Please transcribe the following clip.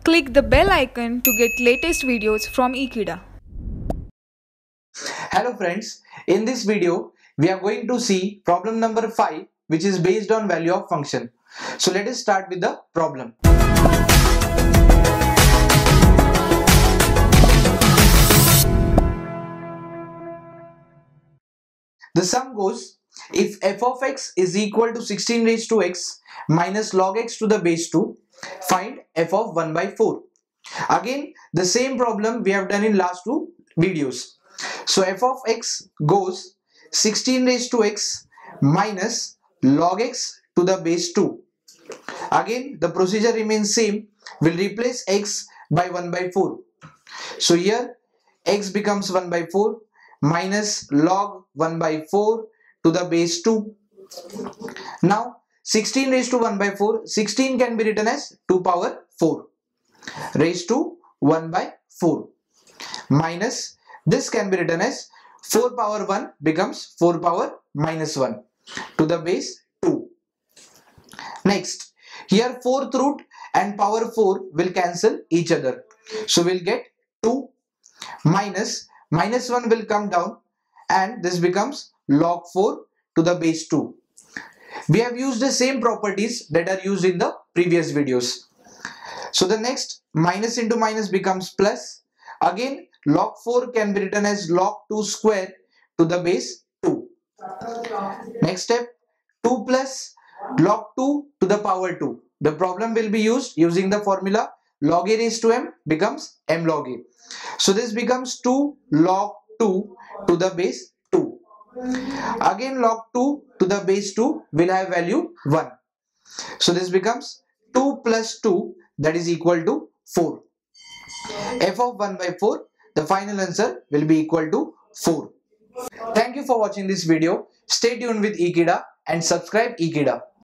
Click the bell icon to get latest videos from Ekeeda. Hello friends, in this video we are going to see problem number 5, which is based on value of function. So let us start with the problem. The sum goes, if f of x is equal to 16 raised to x minus log x to the base 2, find f of 1 by 4. Again, the same problem we have done in last two videos. So f of x goes 16 raised to x minus log x to the base 2. Again, the procedure remains same. We'll replace x by 1 by 4. So here x becomes 1 by 4 minus log 1 by 4 to the base 2. Now 16 raised to 1 by 4, 16 can be written as 2 power 4 raised to 1 by 4 minus this can be written as 4 power 1 becomes 4 power minus 1 to the base 2. Next, here 4th root and power 4 will cancel each other. So we'll get 2 minus 1 will come down and this becomes log 4 to the base 2. We have used the same properties that are used in the previous videos. So the next minus into minus becomes plus. Again log 4 can be written as log 2 square to the base 2. Next step, 2 plus log 2 to the power 2. The problem will be used using the formula log a raised to m becomes m log a. So this becomes 2 log 2 to the base 2. Again log 2 to the base 2 will have value 1. So this becomes 2 plus 2, that is equal to 4. F of 1 by 4, the final answer will be equal to 4. Thank you for watching this video. Stay tuned with Ekeeda and subscribe Ekeeda.